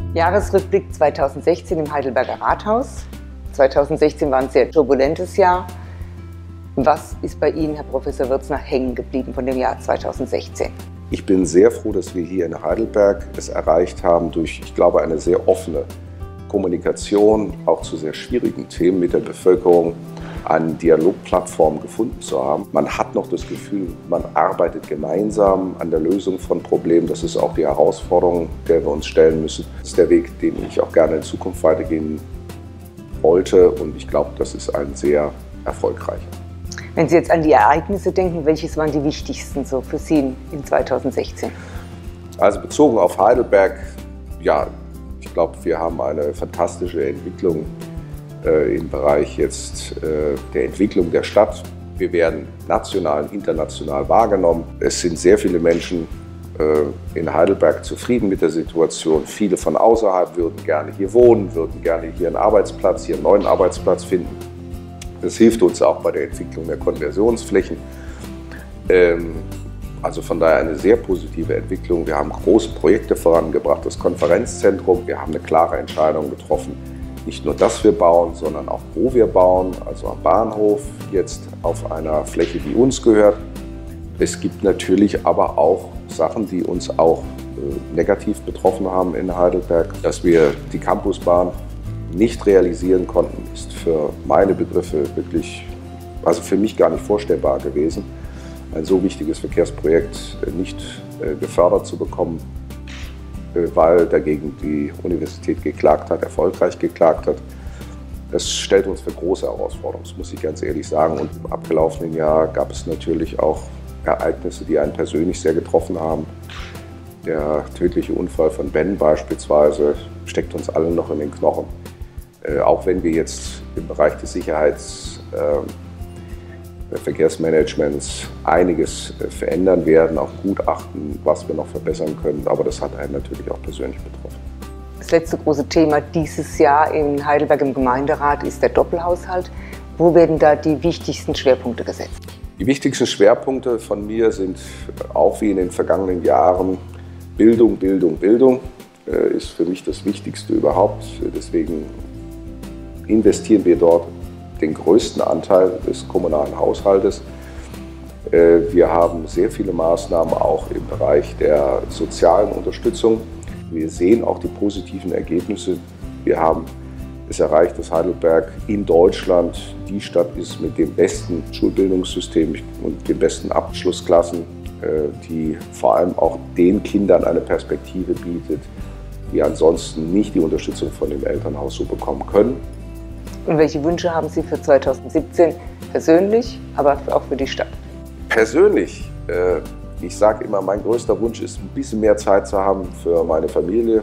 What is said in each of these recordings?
Jahresrückblick 2016 im Heidelberger Rathaus. 2016 war ein sehr turbulentes Jahr. Was ist bei Ihnen, Herr Professor Würzner, hängen geblieben von dem Jahr 2016? Ich bin sehr froh, dass wir hier in Heidelberg es erreicht haben, durch, ich glaube, eine sehr offene Kommunikation, auch zu sehr schwierigen Themen mit der Bevölkerung, eine Dialogplattform gefunden zu haben. Man hat noch das Gefühl, man arbeitet gemeinsam an der Lösung von Problemen. Das ist auch die Herausforderung, der wir uns stellen müssen. Das ist der Weg, den ich auch gerne in Zukunft weitergehen wollte, und ich glaube, das ist ein sehr erfolgreicher. Wenn Sie jetzt an die Ereignisse denken, welches waren die wichtigsten so für Sie in 2016? Also bezogen auf Heidelberg, ja, ich glaube, wir haben eine fantastische Entwicklung im Bereich jetzt der Entwicklung der Stadt. Wir werden national und international wahrgenommen. Es sind sehr viele Menschen in Heidelberg zufrieden mit der Situation. Viele von außerhalb würden gerne hier wohnen, würden gerne hier einen Arbeitsplatz, hier einen neuen Arbeitsplatz finden. Das hilft uns auch bei der Entwicklung der Konversionsflächen. Also von daher eine sehr positive Entwicklung. Wir haben große Projekte vorangebracht, das Konferenzzentrum. Wir haben eine klare Entscheidung getroffen, nicht nur, dass wir bauen, sondern auch, wo wir bauen. Also am Bahnhof, jetzt auf einer Fläche, die uns gehört. Es gibt natürlich aber auch Sachen, die uns auch negativ betroffen haben in Heidelberg. Dass wir die Campusbahn nicht realisieren konnten, ist für meine Begriffe wirklich, also für mich gar nicht vorstellbar gewesen, ein so wichtiges Verkehrsprojekt nicht gefördert zu bekommen, weil dagegen die Universität geklagt hat, erfolgreich geklagt hat. Das stellt uns für große Herausforderungen, das muss ich ganz ehrlich sagen. Und im abgelaufenen Jahr gab es natürlich auch Ereignisse, die einen persönlich sehr getroffen haben. Der tödliche Unfall von Ben beispielsweise steckt uns allen noch in den Knochen. Auch wenn wir jetzt im Bereich des Verkehrsmanagements einiges verändern werden, auch Gutachten, was wir noch verbessern können, aber das hat einen natürlich auch persönlich betroffen. Das letzte große Thema dieses Jahr in Heidelberg im Gemeinderat ist der Doppelhaushalt. Wo werden da die wichtigsten Schwerpunkte gesetzt? Die wichtigsten Schwerpunkte von mir sind auch wie in den vergangenen Jahren Bildung, Bildung, Bildung. Ist für mich das Wichtigste überhaupt. Deswegen investieren wir dort den größten Anteil des kommunalen Haushaltes. Wir haben sehr viele Maßnahmen auch im Bereich der sozialen Unterstützung. Wir sehen auch die positiven Ergebnisse. Wir haben es erreicht, dass Heidelberg in Deutschland die Stadt ist mit dem besten Schulbildungssystem und den besten Abschlussklassen, die vor allem auch den Kindern eine Perspektive bietet, die ansonsten nicht die Unterstützung von dem Elternhaus so bekommen können. Und welche Wünsche haben Sie für 2017 persönlich, aber auch für die Stadt? Persönlich, ich sage immer, mein größter Wunsch ist, ein bisschen mehr Zeit zu haben für meine Familie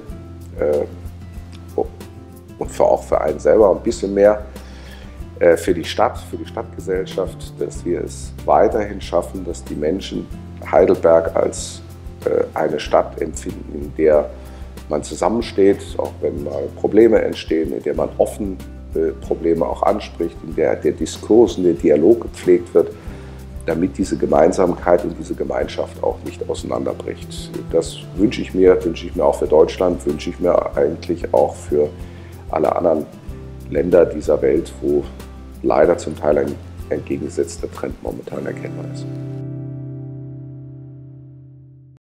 und auch für einen selber, ein bisschen mehr für die Stadt, für die Stadtgesellschaft, dass wir es weiterhin schaffen, dass die Menschen Heidelberg als eine Stadt empfinden, in der man zusammensteht, auch wenn mal Probleme entstehen, in der man offen Probleme auch anspricht, in der der Diskurs und der Dialog gepflegt wird, damit diese Gemeinsamkeit und diese Gemeinschaft auch nicht auseinanderbricht. Das wünsche ich mir auch für Deutschland, wünsche ich mir eigentlich auch für alle anderen Länder dieser Welt, wo leider zum Teil ein entgegengesetzter Trend momentan erkennbar ist.